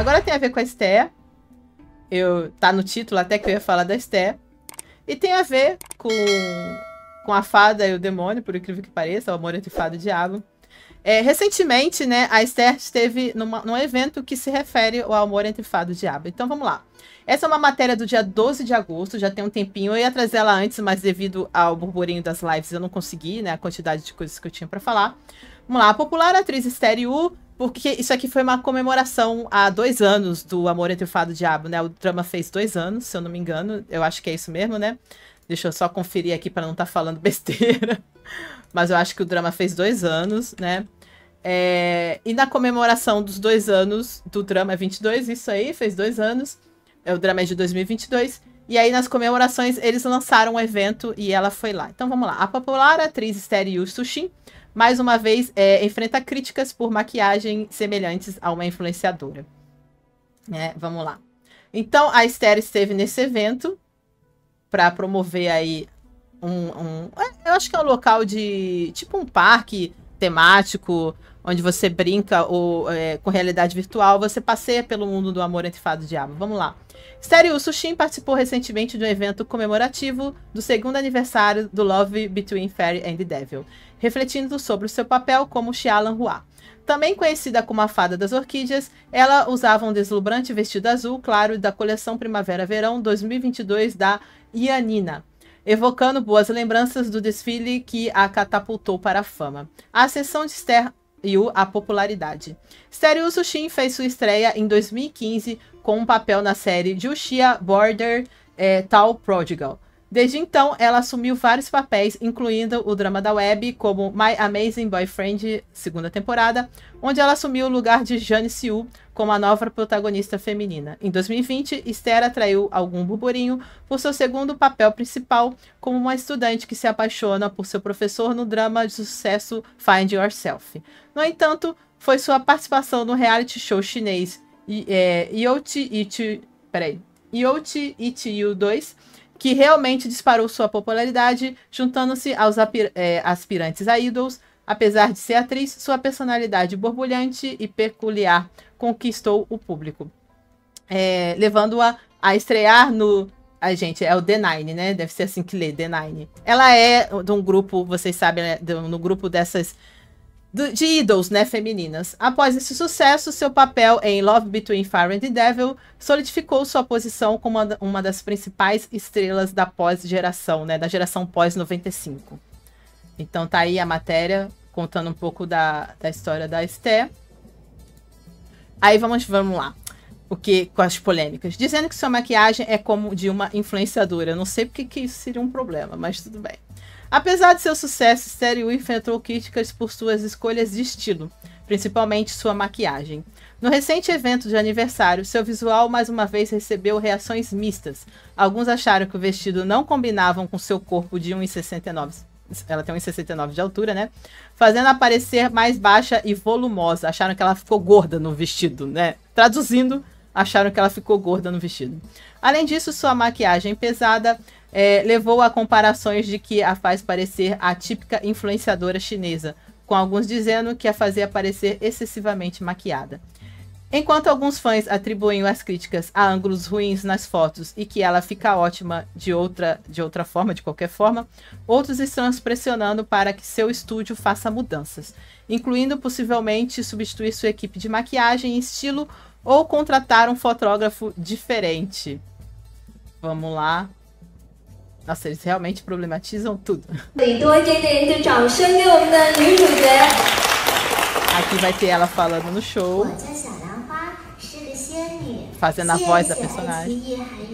Agora tem a ver com a Esther. Tá no título até que eu ia falar da Esther. E tem a ver com a fada e o demônio, por incrível que pareça, o amor entre fada e diabo. Recentemente, né, a Esther esteve num evento que se refere ao amor entre fada e diabo. Então vamos lá. Essa é uma matéria do dia 12 de agosto, já tem um tempinho. Eu ia trazer ela antes, mas devido ao burburinho das lives eu não consegui, né, a quantidade de coisas que eu tinha pra falar. Vamos lá. A popular atriz Esther Yu, porque isso aqui foi uma comemoração há 2 anos do amor entre fada e diabo, né? O drama fez 2 anos, se eu não me engano. Eu acho que é isso mesmo, né? Deixa eu só conferir aqui para não estar falando besteira. Mas eu acho que o drama fez 2 anos, né? E na comemoração dos 2 anos do drama, 22, isso aí, fez 2 anos. O drama é de 2022. E aí, nas comemorações, eles lançaram um evento e ela foi lá. Então, vamos lá. A popular atriz Esther Yu Sushin, mais uma vez, enfrenta críticas por maquiagem semelhantes a uma influenciadora. Vamos lá. Então, a Esther esteve nesse evento para promover aí eu acho que é um local de tipo um parque temático, onde você brinca com realidade virtual, você passeia pelo mundo do amor entre fada e diabo. Vamos lá. Esther Yu Sushin participou recentemente de um evento comemorativo do 2º aniversário do Love Between Fairy and the Devil, refletindo sobre o seu papel como Xialan Hua. Também conhecida como a Fada das Orquídeas, ela usava um deslumbrante vestido azul claro da coleção Primavera-Verão 2022 da Yanina, evocando boas lembranças do desfile que a catapultou para a fama. A ascensão de Esther Yu à popularidade. Esther Yu Sushin fez sua estreia em 2015 com um papel na série Juxia Border Tall Prodigal. Desde então, ela assumiu vários papéis, incluindo o drama da web, como My Amazing Boyfriend, 2ª temporada, onde ela assumiu o lugar de Jane Siu como a nova protagonista feminina. Em 2020, Esther atraiu algum burburinho por seu 2º papel principal, como uma estudante que se apaixona por seu professor no drama de sucesso Find Yourself. No entanto, foi sua participação no reality show chinês Youti It You 2 que realmente disparou sua popularidade, juntando-se aos aspirantes a idols. Apesar de ser atriz, sua personalidade borbulhante e peculiar conquistou o público, levando-a a estrear no... gente, é o The9, né? Deve ser assim que lê, The9. Ela é de um grupo, vocês sabem, né? No grupo dessas... de idols, né, femininas. Após esse sucesso, seu papel em Love Between Fire and the Devil solidificou sua posição como uma das principais estrelas da pós-geração, né, da geração pós-95. Então tá aí a matéria contando um pouco da história da Esther. Aí vamos lá. Com as polêmicas. Dizendo que sua maquiagem é como de uma influenciadora. Eu não sei porque que isso seria um problema, mas tudo bem. Apesar de seu sucesso, Esther Yu enfrentou críticas por suas escolhas de estilo, principalmente sua maquiagem. No recente evento de aniversário, seu visual mais uma vez recebeu reações mistas. Alguns acharam que o vestido não combinava com seu corpo de 1,69. Ela tem 1,69 de altura, né? Fazendo-a parecer mais baixa e volumosa. Acharam que ela ficou gorda no vestido, né? Traduzindo, acharam que ela ficou gorda no vestido. Além disso, sua maquiagem pesada levou a comparações de que a faz parecer a típica influenciadora chinesa, com alguns dizendo que a fazia parecer excessivamente maquiada. Enquanto alguns fãs atribuem as críticas a ângulos ruins nas fotos e que ela fica ótima de outra forma, de qualquer forma, outros estão pressionando para que seu estúdio faça mudanças, incluindo possivelmente substituir sua equipe de maquiagem e estilo ou contratar um fotógrafo diferente. Vamos lá. Nossa, eles realmente problematizam tudo. Aqui vai ter ela falando no show, fazendo a voz da personagem.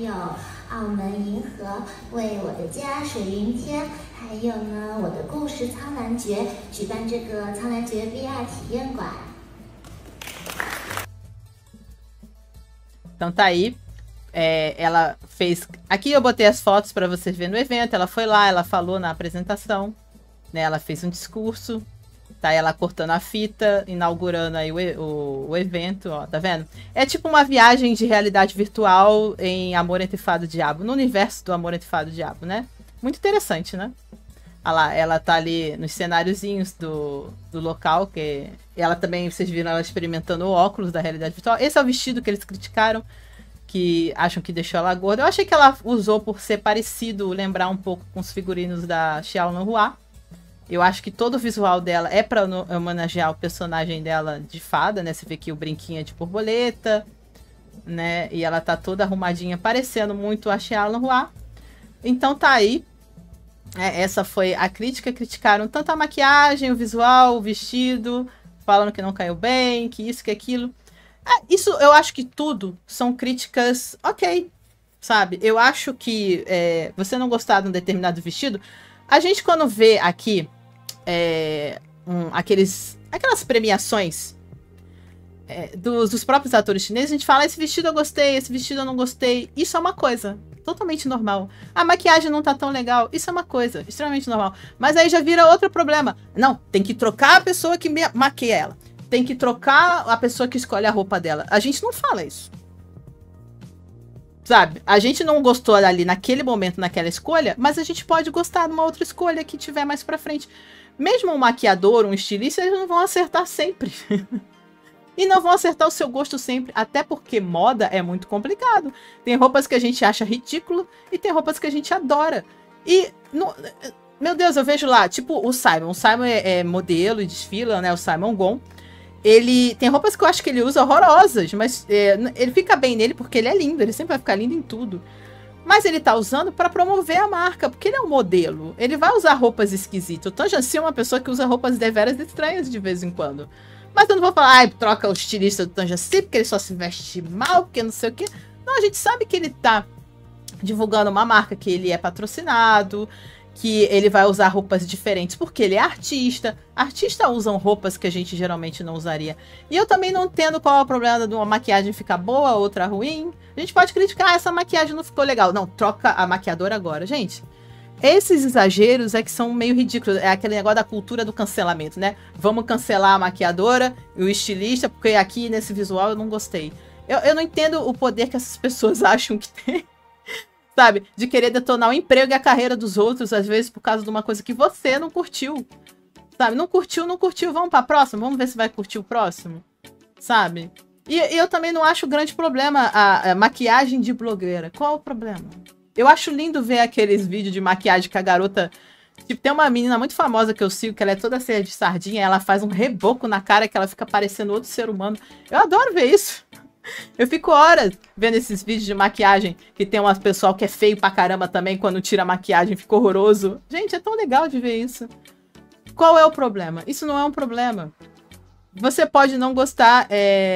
Então tá aí. Ela fez... Aqui eu botei as fotos para vocês verem no evento. Ela foi lá, ela falou na apresentação, né? Ela fez um discurso. Tá ela cortando a fita, inaugurando aí o evento, ó, tá vendo? É tipo uma viagem de realidade virtual em Amor entre Fada e Diabo, no universo do Amor entre Fada e Diabo, né? Muito interessante, né? Olha lá, ela tá ali nos cenáriozinhos do local, que ela também, vocês viram ela experimentando o óculos da realidade virtual. Esse é o vestido que eles criticaram, que acham que deixou ela gorda. Eu achei que ela usou por ser parecido, lembrar um pouco com os figurinos da Xiao Nohua. Eu acho que todo o visual dela é pra homenagear o personagem dela de fada, né? Você vê que o brinquinho é de borboleta, né? E ela tá toda arrumadinha, parecendo muito a Xiao Nohua. Então tá aí. Essa foi a crítica. Criticaram tanto a maquiagem, o visual, o vestido, falando que não caiu bem, que isso, que aquilo. Isso eu acho que tudo são críticas ok, sabe? Eu acho que você não gostar de um determinado vestido. A gente, quando vê aqui aquelas premiações dos próprios atores chineses, a gente fala: esse vestido eu gostei, esse vestido eu não gostei. Isso é uma coisa totalmente normal. A maquiagem não tá tão legal. Isso é uma coisa extremamente normal. Mas aí já vira outro problema. Não, tem que trocar a pessoa que maquia ela. Tem que trocar a pessoa que escolhe a roupa dela. A gente não fala isso. Sabe? A gente não gostou ali naquele momento, naquela escolha, mas a gente pode gostar de uma outra escolha que tiver mais pra frente. Mesmo um maquiador, um estilista, eles não vão acertar sempre. E não vão acertar o seu gosto sempre, até porque moda é muito complicado. Tem roupas que a gente acha ridículo e tem roupas que a gente adora. E, meu Deus, eu vejo lá, tipo o Simon. O Simon é modelo e desfila, né? O Simon Gon. Ele tem roupas que eu acho que ele usa horrorosas, mas ele fica bem nele porque ele é lindo. Ele sempre vai ficar lindo em tudo. Mas ele tá usando pra promover a marca, porque ele é um modelo. Ele vai usar roupas esquisitas. O Tanjancy é uma pessoa que usa roupas deveras estranhas de vez em quando. Mas eu não vou falar, troca o estilista do Tanjancy, porque ele só se veste mal, porque não sei o quê. Não, a gente sabe que ele tá divulgando uma marca, que ele é patrocinado, que ele vai usar roupas diferentes, porque ele é artista. Artistas usam roupas que a gente geralmente não usaria. E eu também não entendo qual é o problema de uma maquiagem ficar boa, outra ruim. A gente pode criticar, essa maquiagem não ficou legal. Não, troca a maquiadora agora. Gente, esses exageros é que são meio ridículos. É aquele negócio da cultura do cancelamento, né? Vamos cancelar a maquiadora e o estilista, porque aqui nesse visual eu não gostei. Eu não entendo o poder que essas pessoas acham que tem, sabe? De querer detonar o emprego e a carreira dos outros, às vezes por causa de uma coisa que você não curtiu. Sabe? Não curtiu, não curtiu. Vamos pra próxima? Vamos ver se vai curtir o próximo. Sabe? E eu também não acho grande problema a maquiagem de blogueira. Qual o problema? Eu acho lindo ver aqueles vídeos de maquiagem que a garota... Tipo, tem uma menina muito famosa que eu sigo, que ela é toda cheia de sardinha, ela faz um reboco na cara que ela fica parecendo outro ser humano. Eu adoro ver isso. Eu fico horas vendo esses vídeos de maquiagem, que tem umas pessoal que é feio pra caramba também, quando tira a maquiagem fica horroroso. Gente, é tão legal de ver isso. Qual é o problema? Isso não é um problema. Você pode não gostar,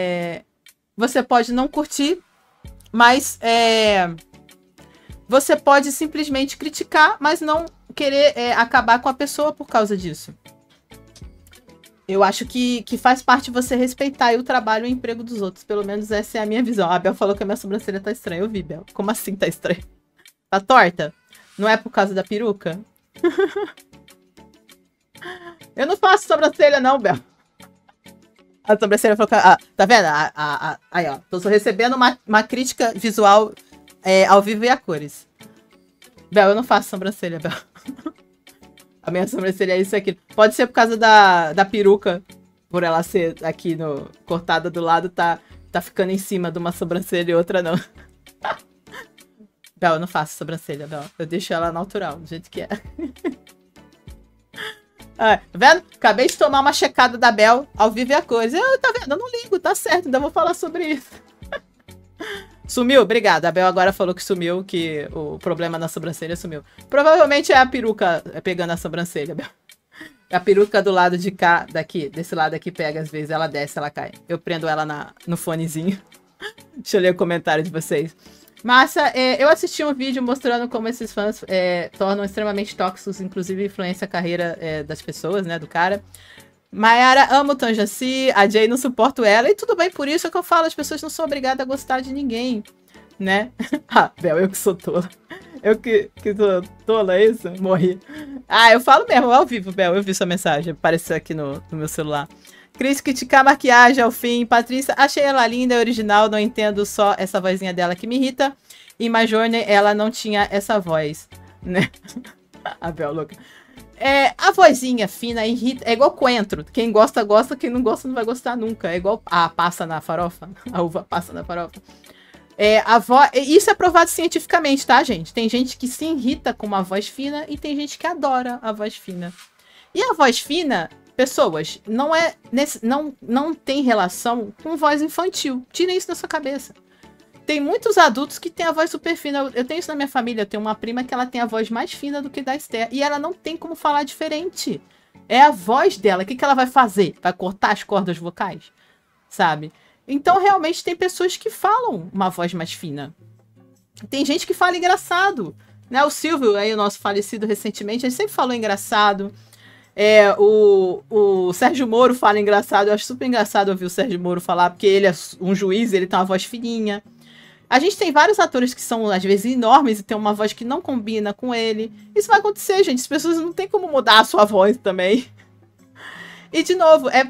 você pode não curtir, mas você pode simplesmente criticar, mas não querer acabar com a pessoa por causa disso. Eu acho que faz parte você respeitar o trabalho e o emprego dos outros. Pelo menos essa é a minha visão. A Bel falou que a minha sobrancelha tá estranha. Eu vi, Bel. Como assim tá estranha? Tá torta? Não é por causa da peruca? Eu não faço sobrancelha não, Bel. A sobrancelha falou que... tá vendo? Aí, ó. Tô recebendo uma crítica visual ao vivo e a cores. Bel, eu não faço sobrancelha, Bel. A minha sobrancelha é isso aqui. Pode ser por causa da peruca. Por ela ser aqui cortada do lado, tá ficando em cima de uma sobrancelha e outra não. Bel, eu não faço sobrancelha, Bel. Eu deixo ela natural, do jeito que é. Tá vendo? Acabei de tomar uma checada da Bel ao vivo e a cores. Tá vendo? Eu não ligo, tá certo. Ainda vou falar sobre isso. Sumiu? Obrigada. A Bel agora falou que sumiu, que o problema na sobrancelha sumiu. Provavelmente é a peruca pegando a sobrancelha, Bel. A peruca do lado de cá, desse lado aqui pega às vezes, ela desce, ela cai. Eu prendo ela no fonezinho. Deixa eu ler o comentário de vocês. Massa, eu assisti um vídeo mostrando como esses fãs tornam extremamente tóxicos, inclusive influencia a carreira das pessoas, né, do cara. Mayara ama o Tanjancy, a Jay não suporta ela, e tudo bem, por isso é que eu falo, as pessoas não são obrigadas a gostar de ninguém, né? Bel, eu que sou tola. Eu que sou tola, é isso? Morri. Eu falo mesmo, ao vivo, Bel, eu vi sua mensagem, apareceu aqui no meu celular. Cris, criticar a maquiagem ao fim. Patrícia, achei ela linda, original, não entendo só essa vozinha dela que me irrita. E Majorne, ela não tinha essa voz, né? A Bel, louca. A vozinha fina irrita. É igual coentro. Quem gosta, gosta. Quem não gosta, não vai gostar nunca. É igual a passa na farofa. A uva passa na farofa. Isso é provado cientificamente, tá, gente? Tem gente que se irrita com uma voz fina e tem gente que adora a voz fina. E a voz fina, pessoas, não tem relação com voz infantil. Tirem isso da sua cabeça. Tem muitos adultos que têm a voz super fina. Eu tenho isso na minha família. Eu tenho uma prima que ela tem a voz mais fina do que da Esther. E ela não tem como falar diferente. É a voz dela. O que ela vai fazer? Vai cortar as cordas vocais? Sabe? Então, realmente, tem pessoas que falam uma voz mais fina. Tem gente que fala engraçado. Né? O Silvio, aí, o nosso falecido recentemente, ele sempre falou engraçado. O Sérgio Moro fala engraçado. Eu acho super engraçado ouvir o Sérgio Moro falar, porque ele é um juiz, ele tem uma voz fininha. A gente tem vários atores que são, às vezes, enormes e tem uma voz que não combina com ele. Isso vai acontecer, gente. As pessoas não tem como mudar a sua voz também. E, de novo, é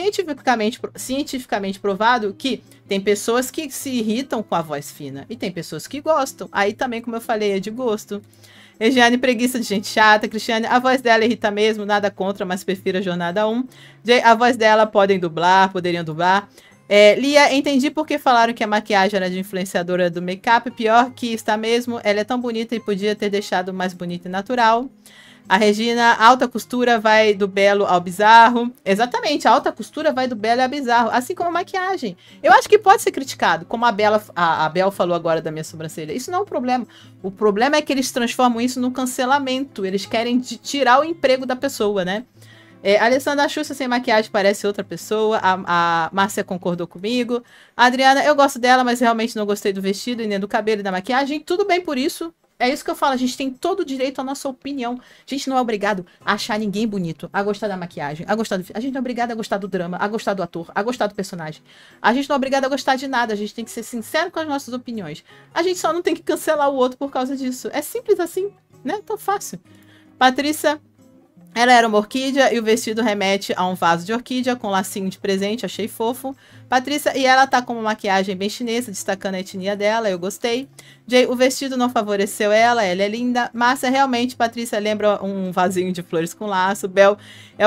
cientificamente provado que tem pessoas que se irritam com a voz fina. E tem pessoas que gostam. Aí também, como eu falei, é de gosto. Regiane, preguiça de gente chata. Cristiane, a voz dela irrita mesmo. Nada contra, mas prefiro a Jornada 1. Jay, a voz dela poderiam dublar. Lia, entendi porque falaram que a maquiagem era de influenciadora do make-up. Pior que está mesmo. Ela é tão bonita e podia ter deixado mais bonita e natural. A Regina, alta costura vai do belo ao bizarro. Exatamente, a alta costura vai do belo ao bizarro. Assim como a maquiagem. Eu acho que pode ser criticado. Como a Bel falou agora da minha sobrancelha. Isso não é um problema. O problema é que eles transformam isso num cancelamento. Eles querem tirar o emprego da pessoa, né? Alessandra Xuxa sem maquiagem parece outra pessoa. A Márcia concordou comigo. A Adriana, eu gosto dela, mas realmente não gostei do vestido e nem do cabelo e da maquiagem. Tudo bem por isso. É isso que eu falo. A gente tem todo o direito à nossa opinião. A gente não é obrigado a achar ninguém bonito, a gostar da maquiagem, a gostar do... A gente não é obrigado a gostar do drama, a gostar do ator, a gostar do personagem. A gente não é obrigado a gostar de nada. A gente tem que ser sincero com as nossas opiniões. A gente só não tem que cancelar o outro por causa disso. É simples assim, né? Tão fácil. Patrícia... Ela era uma orquídea e o vestido remete a um vaso de orquídea com lacinho de presente, achei fofo. Patrícia, e ela tá com uma maquiagem bem chinesa, destacando a etnia dela, eu gostei. Jay, o vestido não favoreceu ela é linda. Márcia, realmente, Patrícia lembra um vasinho de flores com laço. Bel,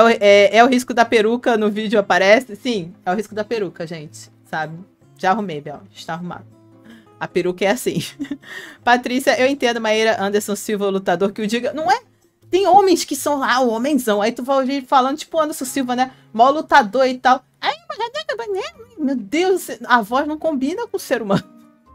é o risco da peruca, no vídeo aparece? Sim, é o risco da peruca, gente, sabe? Já arrumei, Bel, está arrumado. A peruca é assim. Patrícia, eu entendo, Maíra Anderson Silva, o lutador que o diga, não é? Tem homens que são lá, o homenzão. Aí tu vai ouvir falando, tipo, Anderson Silva, né? Mó lutador e tal. Ai, meu Deus, a voz não combina com o ser humano.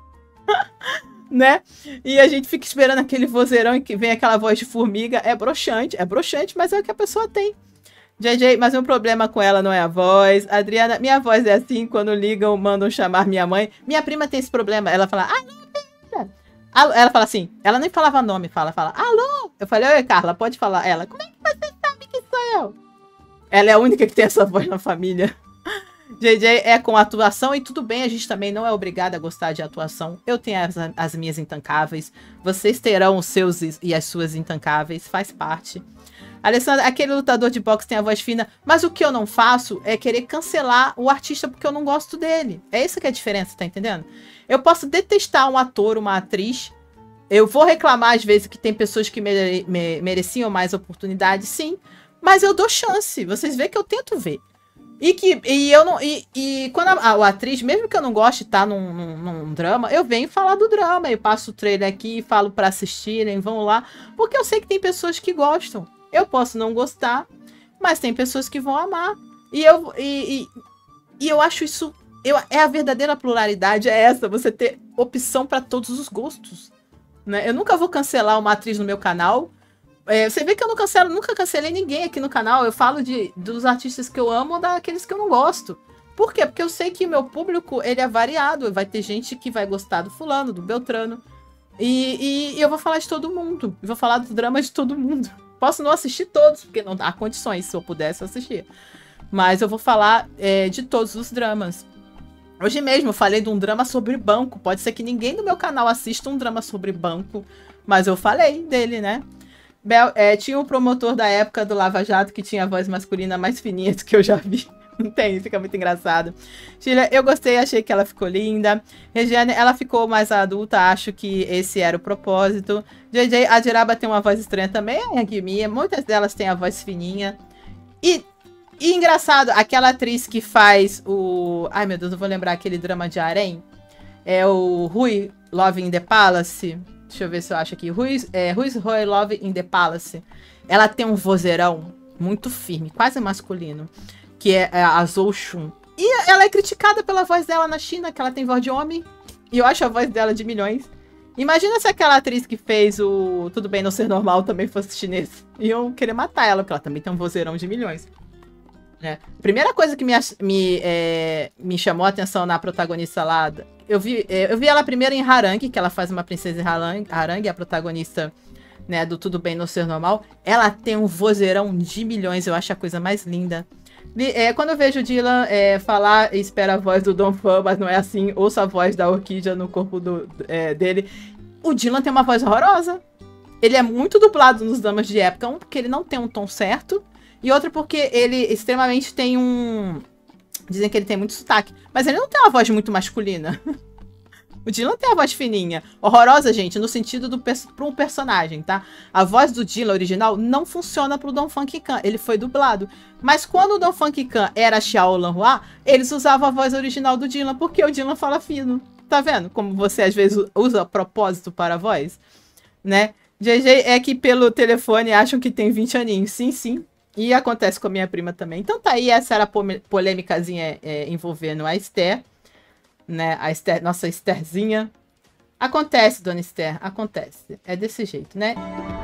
Né? E a gente fica esperando aquele vozeirão e que vem aquela voz de formiga. É broxante, mas é o que a pessoa tem. JJ, mas o problema com ela não é a voz. Adriana, minha voz é assim, quando ligam, mandam chamar minha mãe. Minha prima tem esse problema. Ela fala, ela fala assim, ela nem falava nome, fala, alô? Eu falei, oi, Carla, pode falar. Ela, como é que você sabe que sou eu? Ela é a única que tem essa voz na família. JJ é com atuação e tudo bem, a gente também não é obrigada a gostar de atuação. Eu tenho as minhas intancáveis, vocês terão os seus e as suas intancáveis, faz parte. Alessandra, aquele lutador de boxe tem a voz fina, mas o que eu não faço é querer cancelar o artista porque eu não gosto dele. É essa que é a diferença, tá entendendo? Eu posso detestar um ator, uma atriz. Eu vou reclamar às vezes que tem pessoas que mereciam mais oportunidade, sim. Mas eu dou chance. Vocês veem que eu tento ver. Quando a atriz, mesmo que eu não goste de estar num drama, eu venho falar do drama. Eu passo o trailer aqui e falo pra assistirem, vão lá. Porque eu sei que tem pessoas que gostam. Eu posso não gostar, mas tem pessoas que vão amar. E eu acho isso... é a verdadeira pluralidade, é essa. Você ter opção para todos os gostos. Né? Eu nunca vou cancelar uma atriz no meu canal. Você vê que eu nunca cancelei ninguém aqui no canal. Eu falo dos artistas que eu amo ou daqueles que eu não gosto. Por quê? Porque eu sei que o meu público ele é variado. Vai ter gente que vai gostar do fulano, do Beltrano. E eu vou falar de todo mundo. Eu vou falar do drama de todo mundo. Posso não assistir todos, porque não há condições. Se eu pudesse, eu assistir. Mas eu vou falar de todos os dramas. Hoje mesmo eu falei de um drama sobre banco. Pode ser que ninguém no meu canal assista um drama sobre banco. Mas eu falei dele, né? Bel, tinha um promotor da época do Lava Jato que tinha a voz masculina mais fininha do que eu já vi. Não tem, fica muito engraçado. Sheila, eu gostei, achei que ela ficou linda. Regiane, ela ficou mais adulta, acho que esse era o propósito. JJ, a Jiraba tem uma voz estranha também, a Guimia, muitas delas têm a voz fininha. E engraçado, aquela atriz que faz o... Ai, meu Deus, eu vou lembrar aquele drama de Harém. É o Rui, Love in the Palace. Deixa eu ver se eu acho aqui. Ruiz Roy Love in the Palace. Ela tem um vozeirão muito firme, quase masculino, que é a Zhou Xun. E ela é criticada pela voz dela na China, que ela tem voz de homem. E eu acho a voz dela de milhões. Imagina se aquela atriz que fez o Tudo Bem Não Ser Normal também fosse chinês. Iam querer matar ela, porque ela também tem um vozeirão de milhões. Primeira coisa que me chamou a atenção na protagonista lá... Eu vi ela primeiro em Harangue, que ela faz uma princesa em Harangue, a protagonista, né, do Tudo Bem Não Ser Normal. Ela tem um vozeirão de milhões, eu acho a coisa mais linda. Quando eu vejo o Dylan falar, espera a voz do Don Fan, mas não é assim, ouço a voz da orquídea no corpo dele. O Dylan tem uma voz horrorosa. Ele é muito dublado nos dramas de época, porque ele não tem um tom certo, e outro porque ele extremamente tem um... Dizem que ele tem muito sotaque, mas ele não tem uma voz muito masculina. O Dylan tem a voz fininha. Horrorosa, gente, no sentido para um personagem, tá? A voz do Dylan original não funciona pro Don Funk Khan. Ele foi dublado. Mas quando o Don Funk Khan era Xiao Lanhua, eles usavam a voz original do Dylan, porque o Dylan fala fino. Tá vendo? Como você às vezes usa propósito para a voz, né? JJ é que pelo telefone acham que tem 20 aninhos. Sim, sim. E acontece com a minha prima também. Então tá aí, essa era a polêmicazinha envolvendo a Esther. Né? A Esther, nossa Estherzinha. Acontece, dona Esther, acontece. É desse jeito, né?